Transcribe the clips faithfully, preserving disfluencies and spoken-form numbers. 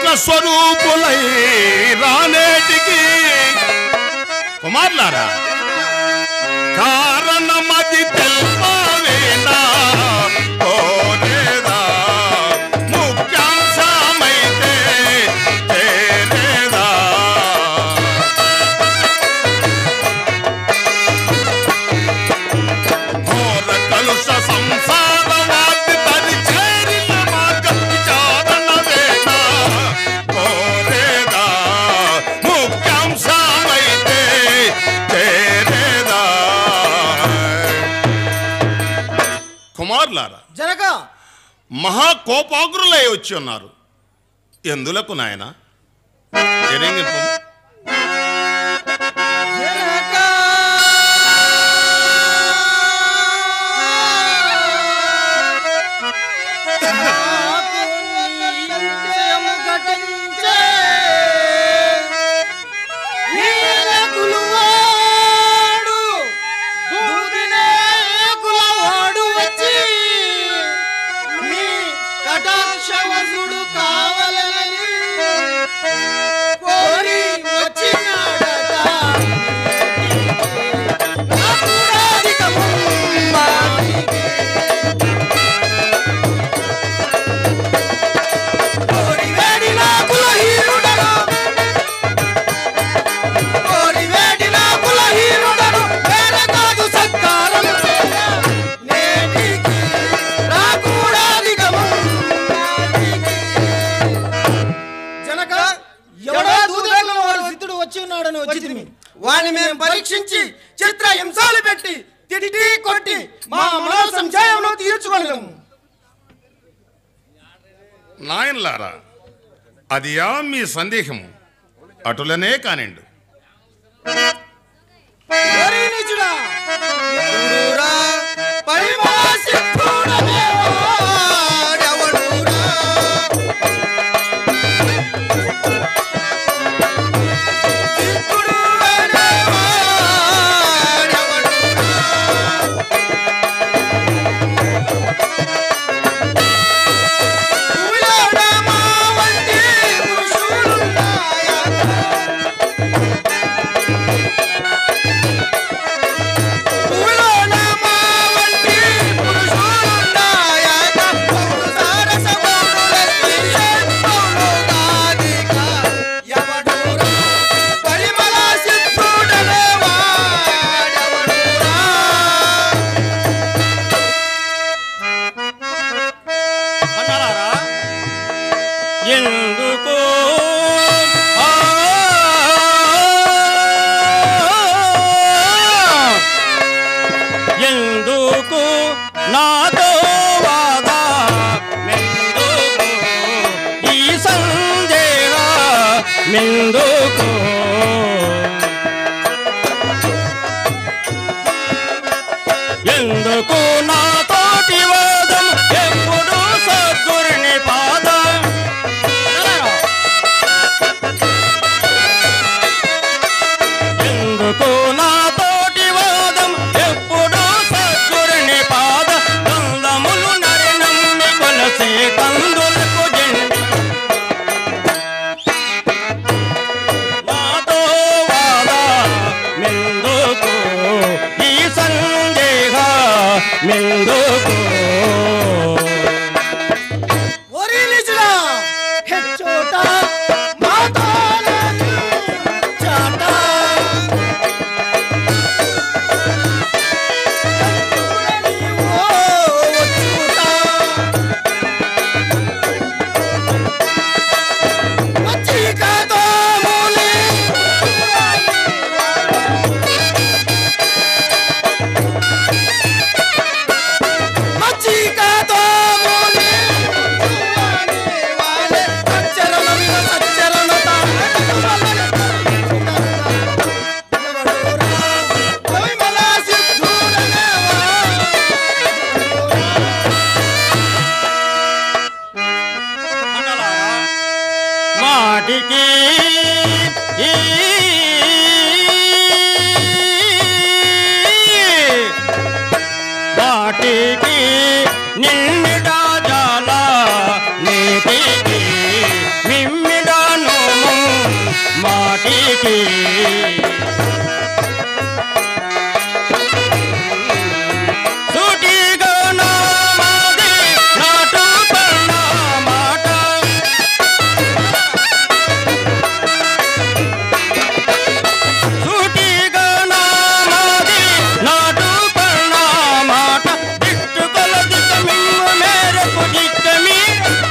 స్వరూపులై రానేటికి కుమారులారా కారణమది తెల్పవేనా కోరేదా ముఖ్యాంశమైతే చేరేదా ఘోర కలుష సంసారవాది పరిచేరిన మార్గ విచారణవేనా కోరేదా ముఖ్యాంశమైతే చేరేదా కుమారులారా జనక మహాకోపాగ్రులై వచ్చి ఉన్నారు ఎందులకు నాయన ఎరింగింపు కటాక్షవసుడు కావాలని కోరి వచ్చినాడట కోరి వేడిన కులహీనుడను కోరి వేడిన కులహీనుడను వేరే కాదు సత్కారం నేటికి రాకూడదిగము జనక ఎవడో దూదేకుల వాడు సిద్ధుడు వచ్చి ఉన్నాడని వచ్చింది వాడిని మేము పరీక్షించి చిత్ర హింసాలు పెట్టి తిట్టి కొట్టి మా మనో సంశయంలో తీర్చుకోలేము నాయనలారా అది యా మీ సందేహము అటులనే కానిండు ఎందుకు నా తోటి వాదం ఎప్పుడు సద్గురుని పాదం ఎందుకు నా తోటి వాదం ఎప్పుడు సద్గురుని పాద కందములు నరినమ్మి కొలసే కందులకు జెండి నాతో వాదా మెందుకు ఈ సందేహ మెందుకు ఒరిలిజుడా హెచ్చోట మాతాలను చాట ఓ వచ్చుట మచ్చికతో మూలి మచ్చికతో మూలి వాలే సచ్చరణ విన సచ్చరణ మాటికి ఈ వాటికి నిన్నిడా జాల నీటికి మిమ్మిడ సూటిగా నా మాది నాటు పన్న మాట సూటిగా నా మాది నాటు పన్న మాట దిట్టుకొల దిక్క మిమ్ము మేరకు దిక్క మీ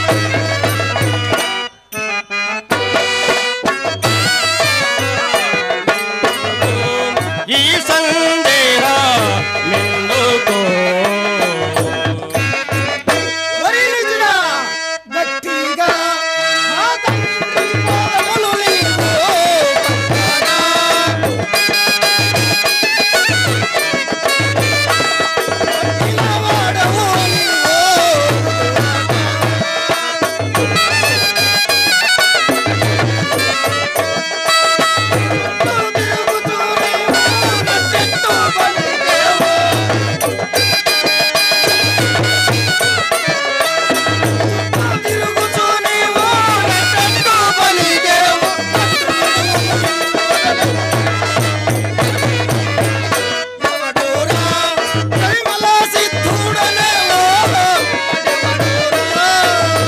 ఈ సందేహ మిందుకో వరి నిజుడా గట్టిగా మా తండ్రి పాదములు నీవు పక్కగా. పట్టిన వాడవు నీవు. తిరుగుతూ నీవు నట్టెట్టు పలికేవు. తిరుగుతూ నీవు నట్టెట్టు పలికేవు. ఎవడోరా కైమల సిద్ధుడనేవో. ఎవడోరా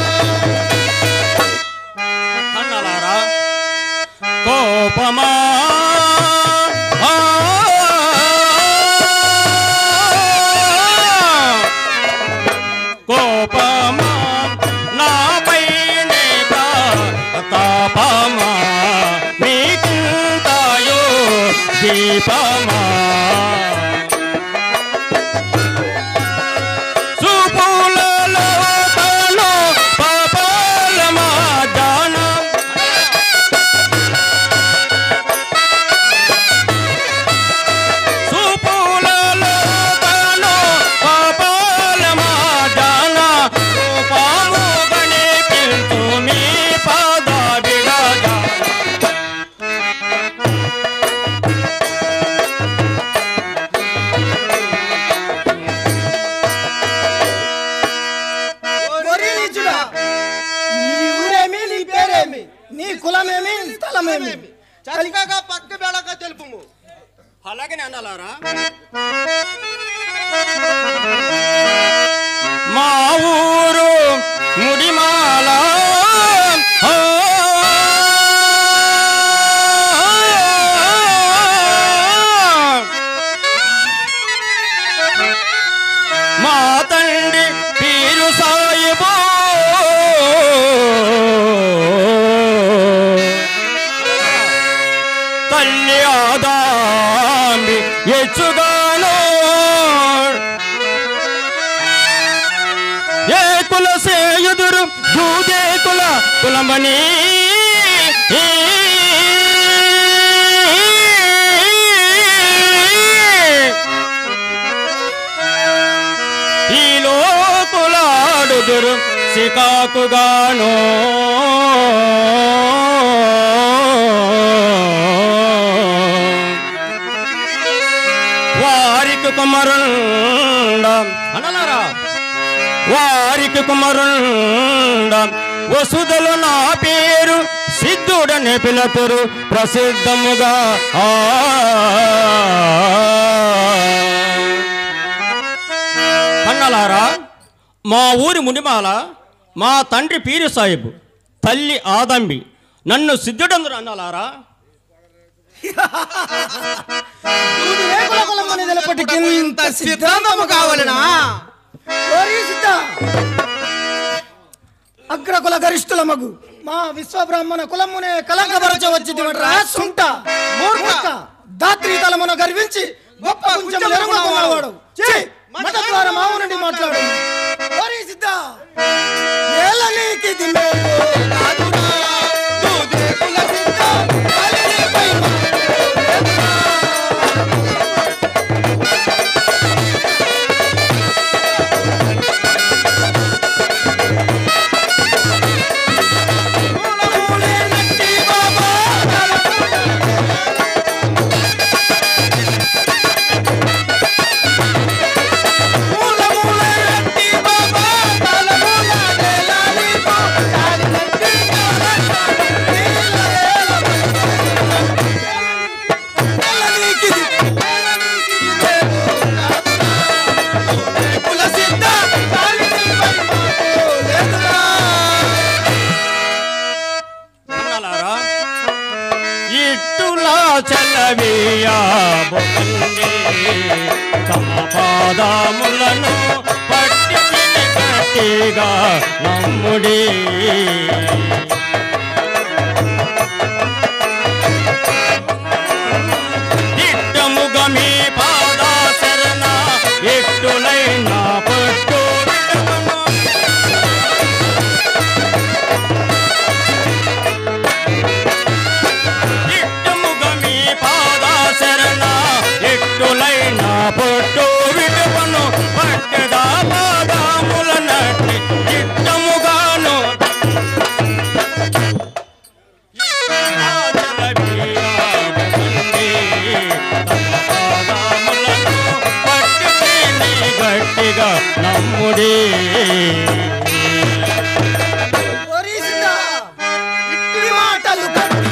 అన్నలారా కోపమా ఆ, కోపమా నాపైనే తాపమా మీకింతాయో దీపమా చూపులలో తాను పాపాలమా దానం చూపులలో తాను పాపాలమా దాన రూపము గణిపించు మీ పాద బిడజ వరి నిజుడా నీ ఊరేమి నీ పేరేమి నీ కులమేమి స్థలమేమి చలికాగా పక్క బేడక తెలుపుము. అలాగే అన్నలారా మా ఊరు ముడిమాల ఆ, మా తండ్రి పీరు సాయిబు తల్లి ఆదాంబి ఎచ్చుగాను ఏ కుల సేయుదురు దూదే కుల కులమని ఈ లోకులాడుదురు సికాకుగాను వారికి కుమరుండ అనలారా వారికి కుమరుండ వసుదలు నా పేరు సిద్ధుడని పిలతురు ప్రసిద్ధముగా ఆ అన్నలారా మా ఊరి మునిమాల మా తండ్రి పీరు సాహిబు తల్లి ఆదంబి నన్ను సిద్ధుడందురు అన్నలారా దూది రేకుల కులమని తెలపటికి ఇంత సిద్ధాంతము కావాలనా? ఓరి సిద్ధ అగ్రకుల గరిష్ఠుల మగు మా విశ్వబ్రాహ్మణ కులమునే కలంకపరచవచ్చి దివట్రా సుంట మూర్ఖ దాత్రి తలమున గర్వించి గొప్ప కొంచెం ఎరుగుకున్నవాడు ఛీ మత ద్వారా మావు నుండి మాట్లాడు. ఓరి సిద్ధ ఏల నీకి దిమేలు కాదురా దూది రేకుల సిద్ధ కాలినిపై మూల మూల చలవియాబోకండి తమ పాదములను పట్టి గట్టిగా నమ్ముడి దిట్టముగా మీ పాద శరణ ఎట్టులైన పట్టు పొట్టు విడువను పట్టెదా పాదముల నట్టి చిత్తముగాను పాదములను పట్టి గట్టిగా నమ్ముడి మాటలు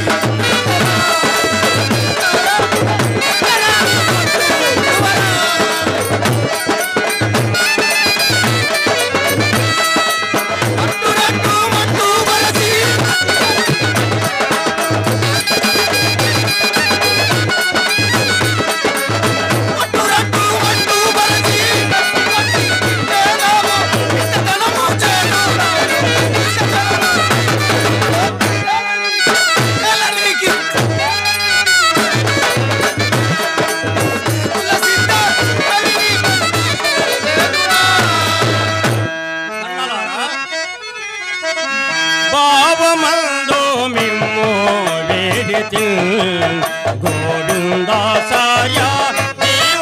గోవిందాసాయ జీవ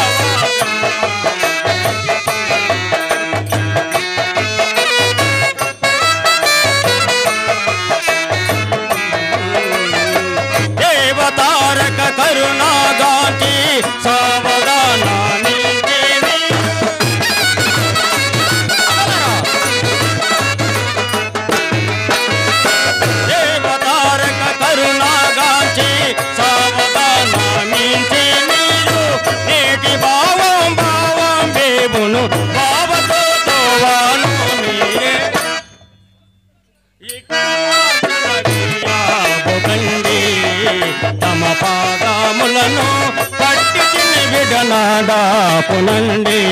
దేవతారక కరుణాగాంటి సావధానాన్ని దేవతారక కరుణాగాంచి సావధానామించి మీరు నేటి భావం భావం బేబును భావతో తోవాను మీరే బొగండి తమ పాదములను పట్టి తిని విడనాడా పునండి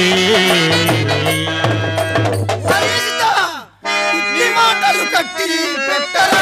మాటలు కట్టి పెట్టరా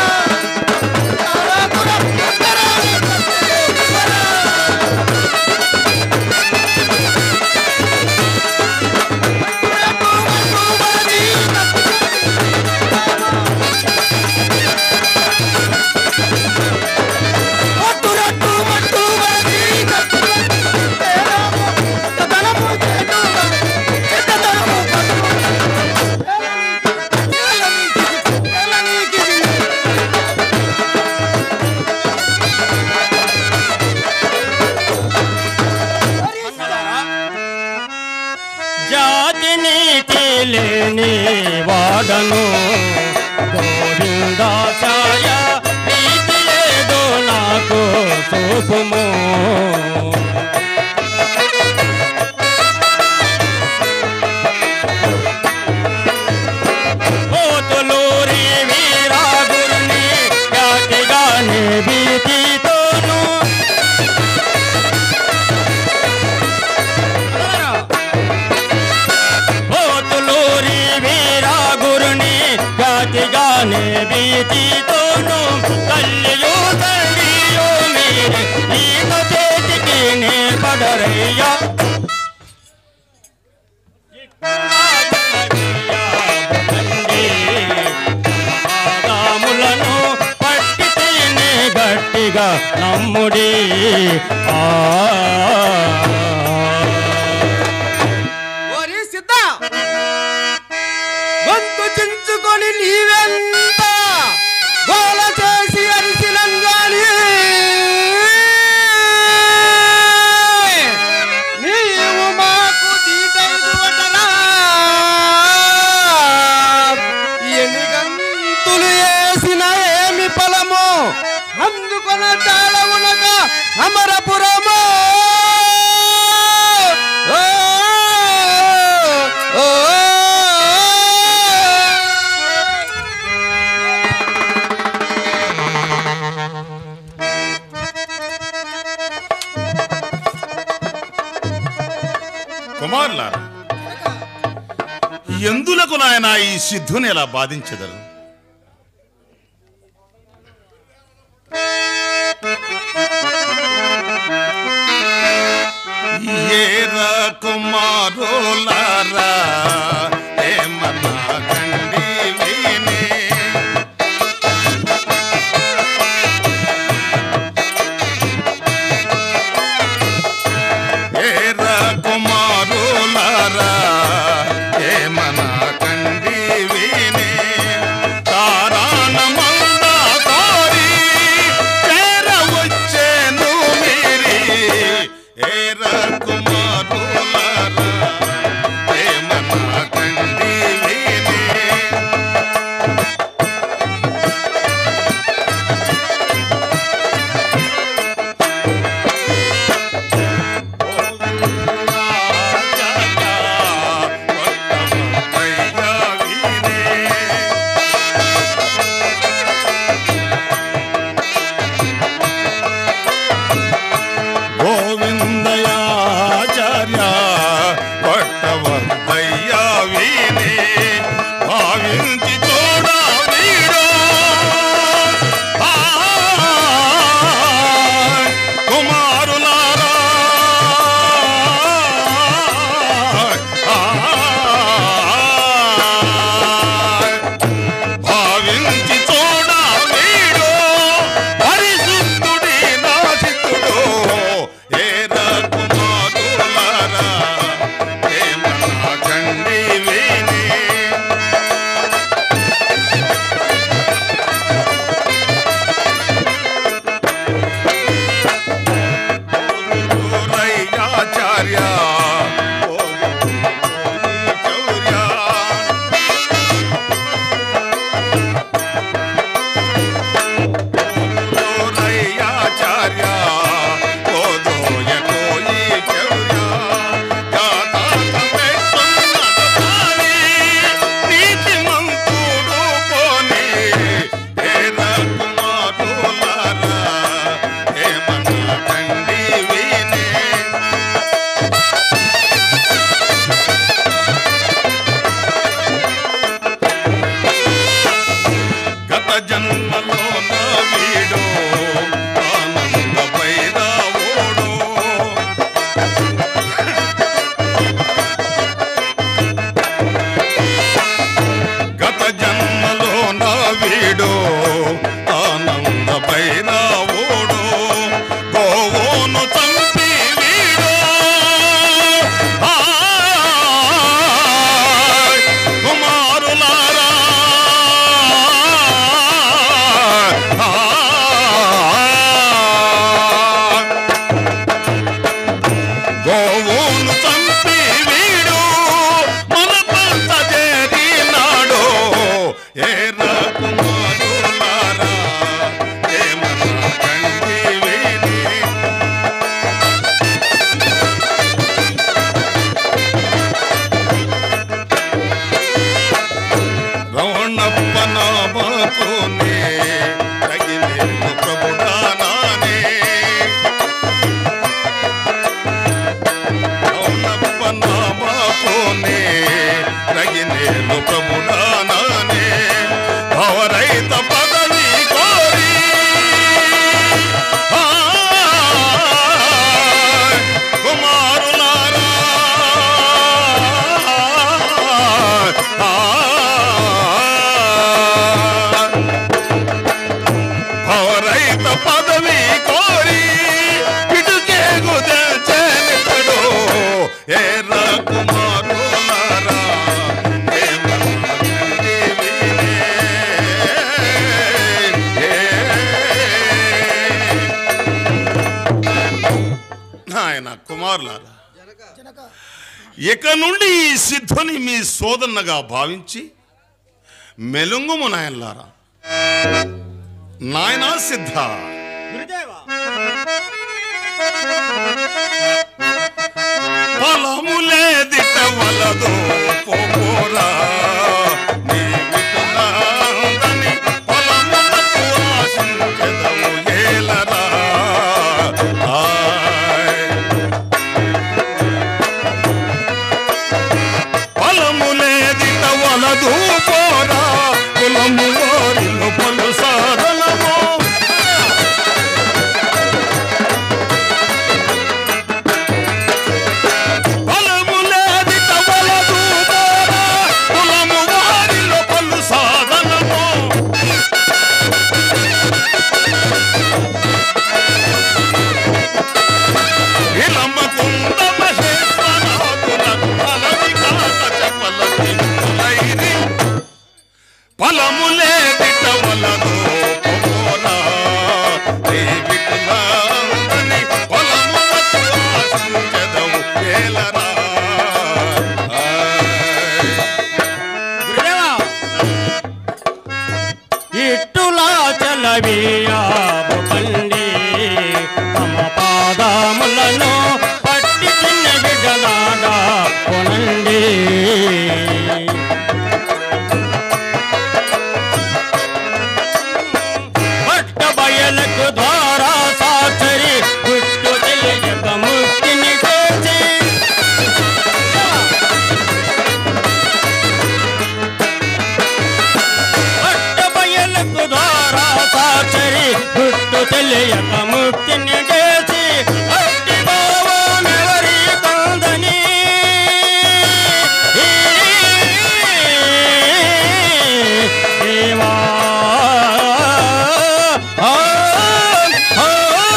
జాతి నీతి లేని వాడను గోవిందాచాయ నీతి ఏదో నాకు చూపుము పోతులూరి వీరాగురుని జాతిగానే భీతితోను పోతులూరి వీరాగురుని జాతిగానే భీతితోను కల్లియో తల్లియో మీరే ఈత చేతికి నే పడరయ్యా పాదములను పట్టి తిని గట్టిగా నమ్ముడి ఆ ఓరి సిద్ధ గొంతు చించుకొని నీవెంత గోల చేసి అరిసినంగాని నీవు మాకు తీటైదువటరా ఎన్ని గంతులు వేసిన ఏమి ఫలము అందుకొన తాళవునగా అమరపురము ఎందులకు నాయన ఈ సిద్ధుని ఎలా బాధించెదరు? ఏరా కుమారులారా ఏమన్నా కండి విని, ఏరా కుమారులారా ఏమన్నా కండి విని, తారాన మంద కోరి చేర వచ్చేను మీరి, ఏరా కుమారులారా ఏమన్నా కండి విని. గోవిందయాచార్య పట్టవర్ధయ్యా వీనే, భావించి చూడ వీడో ఆ కుమారులారా, ఆ భావించి చూడ వీడో పరిశుద్ధుడి నాశితుడో, ఏరా కుమారులారా ఏమన్నా కండి విని. రయ్యాచార్య చౌర్య, రయ్యాచార్య కోదోయ కోయి చౌర్య, గాతాతమే సున్నతపాలి నీతి మంతుడు పోని, ఏరా కుమారులారా ఏమన్నా కండి విని. గత జన్మలో నా వీడో ఆనంద భైరవోడో, గత జన్మలో నా వీడో ఆనంద భైరవోడో, గోవును చంపి వీడో ఆ కుమారులారా, ఆ గోవును చంపి వీడు మన పంట చేరినాడో, ఏరా కుమారులారా ఏమన్నా కండి విని. రవణప్ప నామతోనే తగిలేను ప్రభుడానానే, రవణప్ప నామతోనే తగిలేను ప్రభుడానానే, భవరైత పదవి కోరి ఆ కుమారులారా ఆ భవరైత పదవి కోరి పిటుకే గుదల్చెనితడు, ఏరా కుమారులారా ఏమన్నా కండి విని. నాయన కుమారులారా, ఇక నుండి ఈ సిద్ధుని మీ సోదన్నగా భావించి మెలుంగుము నాయనలారా. నాయనా సిద్ధ, పొలములేదిట వలదో పోరా, నీ విటులాందని పొలములకు ఆశించెదము ఏలరా. ఆయ్ పొలములేదిట వల చేయక ముక్తిని చేసి అట్టి భావమెవరి కందని దేవా ఆ, ఆ,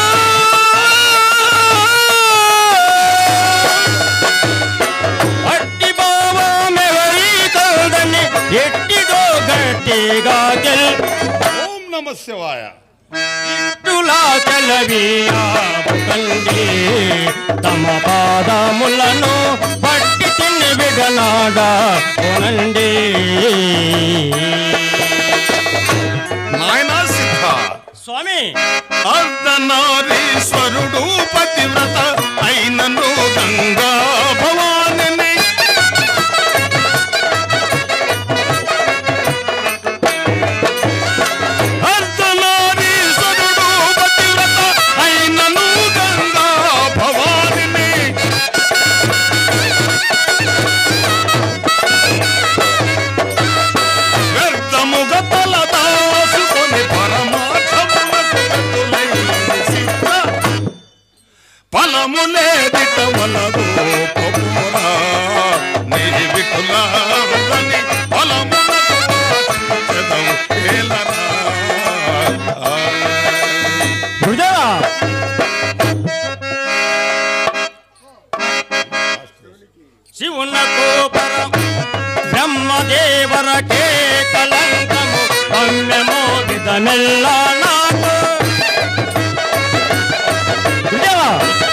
అట్టి భావమెవరి కందని ఎట్టిదో గట్టిగా గెల్ ఓం నమ శివాయ. ఇట్టులా చెలవియాకండి తమ పాదములను పట్టి తిని విడనాడా కొనండి. నాయనా సిద్ధ, స్వామి అర్ధనారీశ్వరుడు పతివ్రత అయినను గంగా భవానిని అర్ధనారీశ్వరుడు పతివ్రత అయినను గంగా భవానిని వ్యర్థముగ తలదాసుకొని పరమార్థమునకు గతులైన సిద్ధ ఫలములేదిట వలదు పొమ్మురా నీ విటులారని ఫలమునకు ఆశించెదవు ఏలరా. గురుదేవ శివునకు పర బ్రహ్మదేవరకే కలంకము అమ్మెమో విధమెల్ల నాకు. గురుదేవ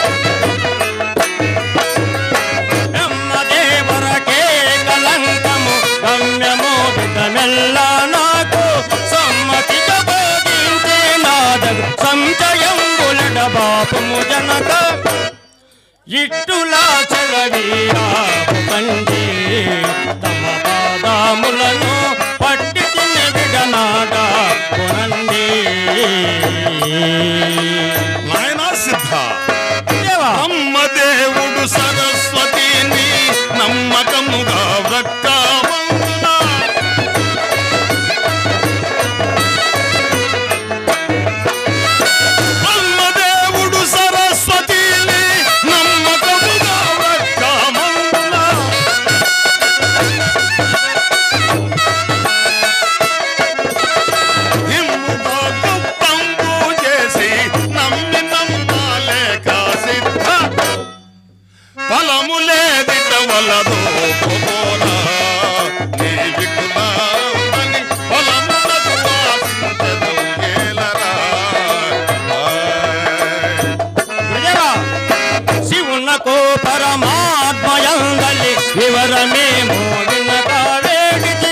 బ్రహ్మదేవరకే కలంకము గమ్యమో విధమెల్ల నాకు సమ్మతిగా బోధించే నాదగు సంచయం బులడ బాపము జనక ఇట్టులా చెలవియాకండి తమ పాదములను పట్టి తిని విడనాడా కొనండి. నాయనా సిద్ధ, దేవా బ్రహ్మదేవుడు సరస్వతిని నమ్మకముగా వ్రక్కమందున బ్రహ్మదేవుడు సరస్వతిని నమ్మకముగా వ్రక్కమందున హిమ్ముగా గొప్పంబు చేసి నమ్మి నమ్మాలేక సిద్ధ ఫలములేదిట వలదు పోరా నీ విటులారని ఫలమునకు ఆశించెదవు ఏలరా. గురుదేవ శివునకు పరమాత్మయంగలి వివరమేమో వినక వేడిది.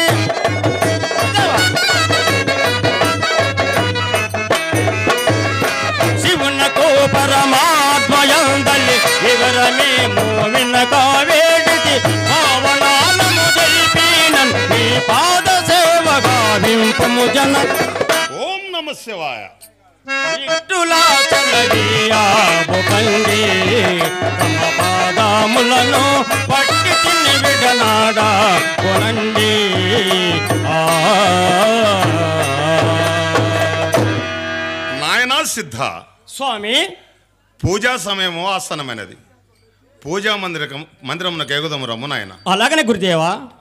శివునకు పరమాత్మయంగలి వివరమేమో వినక వేడిది. భావనాలను తెలిపినం నీ పాద సేవగా వింపము జన. ఓం నమ శివాయ. ఇట్టులా చెలవియాకండి తమ పాదములను పట్టి తిని విడనాడా కొనండి. ఆ నాయనా సిద్ధ, స్వామి పూజా సమయము ఆసనమైనది. పూజా మందిరకం మందిరమునకు ఎగుదము రమ్ము నాయన. అలాగనే గురుదేవా.